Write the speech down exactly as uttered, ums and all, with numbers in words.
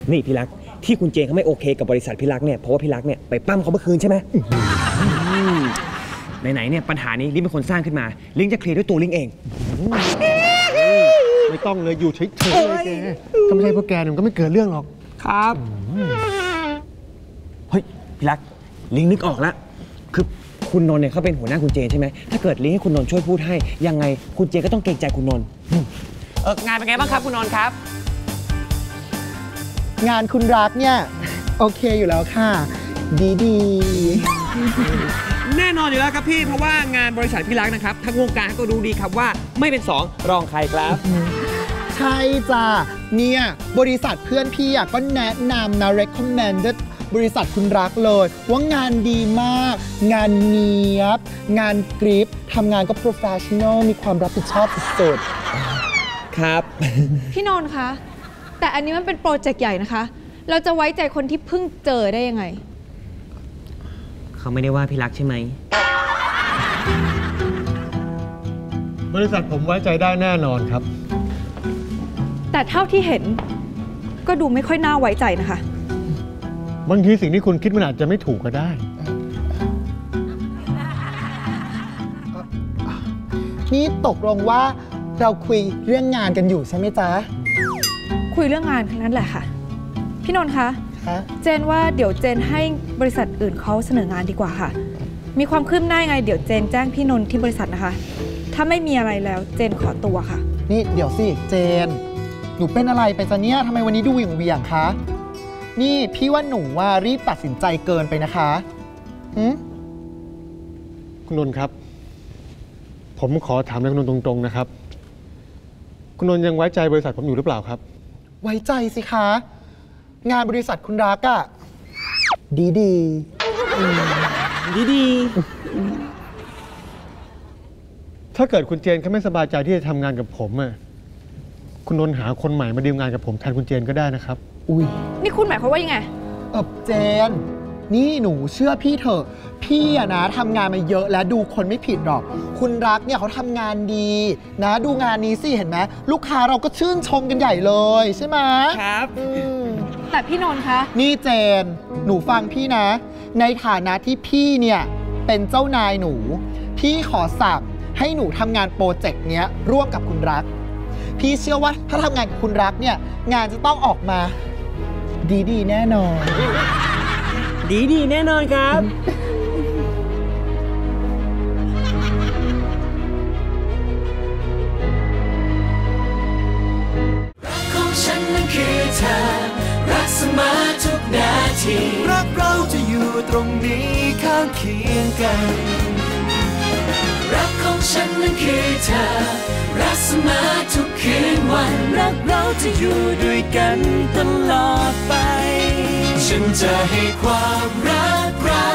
นี่พี่รักที่คุณเจนเขาไม่โอเคกับบริษัทพี่รักเนี่ยเพราะว่าพี่รักเนี่ยไปปั้มเขาเมื่อคืนใช่ไหมไหนๆเนี่ยปัญหานี้ลิงเป็นคนสร้างขึ้นมาลิงจะเคลียร์ด้วยตัวลิงเองไม่ต้องเลยอยู่เฉยๆเลยแกถ้าไม่ใช่พวกแกมันก็ไม่เกิดเรื่องหรอกครับเฮ้ยพี่รักลิงนึกออกแล้วคือคุณนนท์เนี่ยเขาเป็นหัวหน้าคุณเจนใช่ไหมถ้าเกิดลิงให้คุณนนท์ช่วยพูดให้ยังไงคุณเจนก็ต้องเกรงใจคุณนนท์เอองานเป็นไงบ้างครับคุณนนท์ครับงานคุณรักเนี่ยโอเคอยู่แล้วค่ะดีดีแน่นอนอยู่แล้วครับพี่เพราะว่างานบริษัทพี่รักนะครับทั้งวงการก็รู้ดีครับว่าไม่เป็นสองรองใครครับใช่จ้ะเนี่ยบริษัทเพื่อนพี่ก็แนะนำนะ recommended บริษัทคุณรักเลยว่างานดีมากงานเนียบงานกริปทำงานก็ professional มีความรับผิดชอบสุดๆครับพี่นนท์คะแต่อันนี้มันเป็นโปรเจกต์ใหญ่นะคะเราจะไว้ใจคนที่เพิ่งเจอได้ยังไงเขาไม่ได้ว่าพี่รักใช่ไหมบริษัทผมไว้ใจได้แน่นอนครับแต่เท่าที่เห็นก็ดูไม่ค่อยน่าไว้ใจนะคะบางทีสิ่งที่คุณคิดมันอาจจะไม่ถูกก็ได้นี่ตกลงว่าเราคุยเรื่องงานกันอยู่ใช่ไหมจ๊ะคุยเรื่องงานนั้นแหละค่ะพี่นนท์คะเจนว่าเดี๋ยวเจนให้บริษัทอื่นเขาเสนองานดีกว่าค่ะมีความคืบหน้าไงเดี๋ยวเจนแจ้งพี่นนท์ที่บริษัทนะคะถ้าไม่มีอะไรแล้วเจนขอตัวค่ะนี่เดี๋ยวสิเจนหนูเป็นอะไรไปจ๊ะเนี่ยทำไมวันนี้ดูเหวี่ยงเวียงคะนี่พี่ว่าหนูว่ารีบตัดสินใจเกินไปนะคะหืมคุณนนท์ครับผมขอถามคุณนนท์ตรงๆนะครับคุณนนท์ยังไว้ใจบริษัทผมอยู่หรือเปล่าครับไว้ใจสิคะงานบริษัทคุณรักอะดีดีดีดีถ้าเกิดคุณเจนเขาไม่สบายใจที่จะทำงานกับผมอะคุณนนท์หาคนใหม่มาดีลงานกับผมแทนคุณเจนก็ได้นะครับอุ้ยนี่คุณหมายความว่ายังไงเออเจนนี่หนูเชื่อพี่เถอะพี่อะนะทำงานมาเยอะแล้วดูคนไม่ผิดหรอกคุณรักเนี่ยเขาทำงานดีนะดูงานนี้สิเห็นไหมลูกค้าเราก็ชื่นชมกันใหญ่เลยใช่ไหมครับแต่พี่นนท์คะนี่เจนหนูฟังพี่นะในฐานะที่พี่เนี่ยเป็นเจ้านายหนูพี่ขอสั่งให้หนูทำงานโปรเจกต์เนี้ยร่วมกับคุณรักพี่เชื่อว่าถ้าทำงานกับคุณรักเนี่ยงานจะต้องออกมาดีๆแน่นอนดีๆแน่นอนครับรักเสมอทุกนาทีรักเราจะอยู่ตรงนี้ข้างเคียงกันรักของฉันนั้นคือเธอรักเสมอทุกคืนวันรักเราจะอยู่ด้วยกันตลอดไปฉันจะให้ความรักเรา